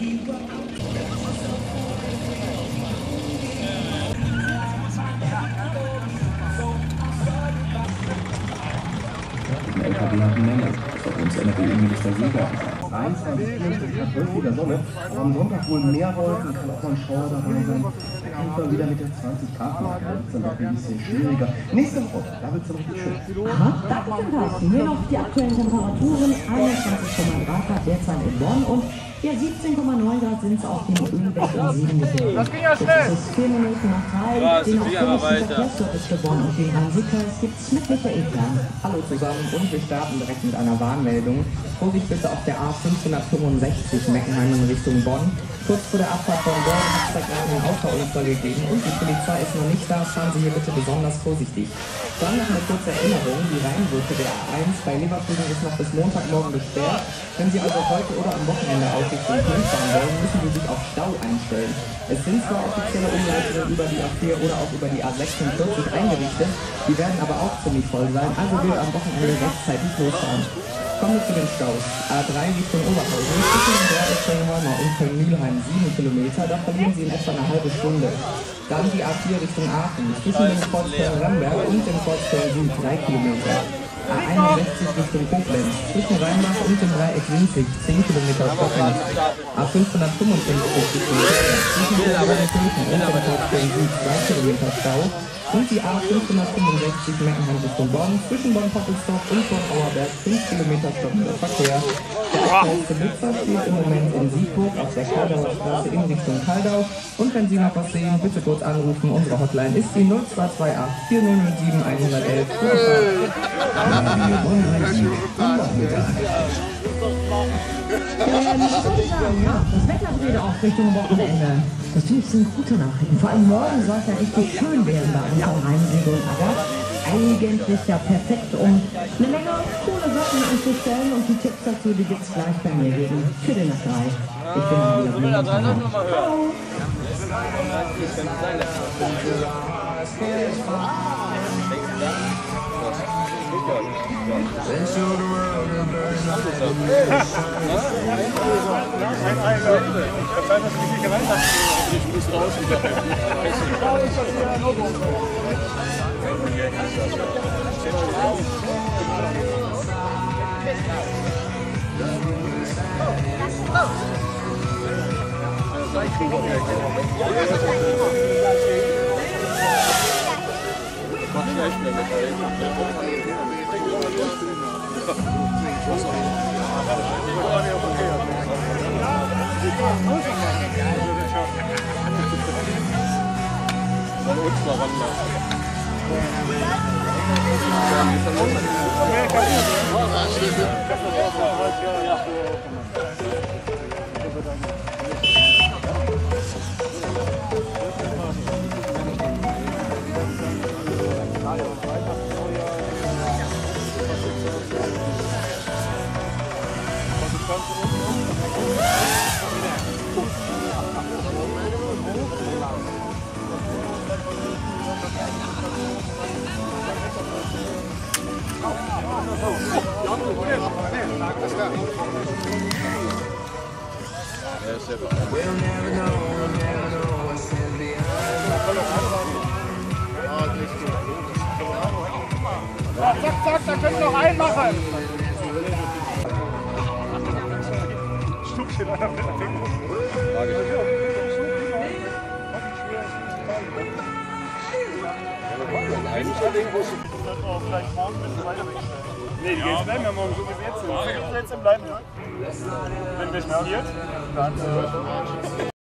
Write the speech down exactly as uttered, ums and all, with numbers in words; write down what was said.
Ein L K W hat einen Menge. Bei uns N R W-Minister Sieger. dreiundzwanzig, vierundzwanzig, zwölf wieder Sonne. Aber am Sonntag wohl mehr Wolken, kann auch mal ein Schauer dabei sein. Da kämpft man wieder mit der zwanzig Grad Marke. Da wird es dann doch ein bisschen schwieriger. Nächste Woche, da wird es dann richtig schön. Aha, danke schön, Carsten. Hier noch die aktuellen Temperaturen. einundzwanzig Komma drei Grad derzeit in Bonn und ja, siebzehn Komma neun Grad sind es auf dem Ölberg in Siebengebirge. Das ging ja schnell. Es ist vier Minuten nach drei. Ja, den aber weiter. Verkehrsservice für Bonn und den Rhein-Sieg-Kreis gibt es mit Michael Plan. Hallo zusammen und wir starten direkt mit einer Warnmeldung. Vorsicht bitte auf der A fünfhundertfünfundsechzig Meckenheim in Richtung Bonn. Kurz vor der Abfahrt von Bonn hat es da gerade einen Autounfall gegeben und die Polizei ist noch nicht da. Fahren Sie hier bitte besonders vorsichtig. Dann noch eine kurze Erinnerung, die Rheinbrücke der A eins bei Leverkusen ist noch bis Montagmorgen gesperrt. Wenn Sie also heute oder am Wochenende auf Richtung Köln fahren wollen, müssen Sie sich auf Stau einstellen. Es sind zwar offizielle Umleitungen über die A vier oder auch über die A sechsundvierzig eingerichtet, die werden aber auch ziemlich voll sein, also bitte am Wochenende rechtzeitig losfahren. Kommen wir zu den Staus. A drei Richtung Oberhausen, zwischen Berge, Köln-Hörmer und Köln-Mühlheim sieben Kilometer, da verlieren Sie in etwa eine halbe Stunde. Dann die A vier Richtung Aachen, zwischen dem Kreuz Köln-Remberg und dem Kreuz Köln-Süd drei Kilometer. A einundsechzig Richtung Koblenz, zwischen Rheinbach und dem Dreieck Winzig zehn Kilometer Stockend. A fünfhundertfünfundfünfzig Richtung Köln, zwischen dem Oberhausen und dem Kreuz Köln-Süd zwei Kilometer Stau. Und die A fünfhundertfünfundsechzig Meckenheim Richtung Bonn, zwischen Bonn-Poppelsdorf und Bonn-Auerberg fünf Kilometer stockender Verkehr. Der aktuellste Blitzer steht im Moment in Siegburg auf der Kaldauer Straße in Richtung Kaldau. Und wenn Sie noch was sehen, bitte kurz anrufen. Unsere Hotline ist die null zwei zwei acht vier null null sieben eins eins eins. Ja, das Wetter dreht auch Richtung Wochenende. Das finde ich sind gute Nachrichten. Vor allem morgen soll es ja richtig schön werden bei uns am Rheinsee und Acker. Eigentlich ja perfekt, um eine Menge coole Sachen anzustellen und die Tipps dazu, die gibt es gleich bei mir gegen Viertel nach drei. Ich bin dann wieder bei mir. Ciao! Zack, zack, da können wir noch einen machen. Stückchen einer Nee, die ja, bleiben ja morgen so wie wir jetzt sind. Wenn wir jetzt bleiben, wenn wir spielt, dann...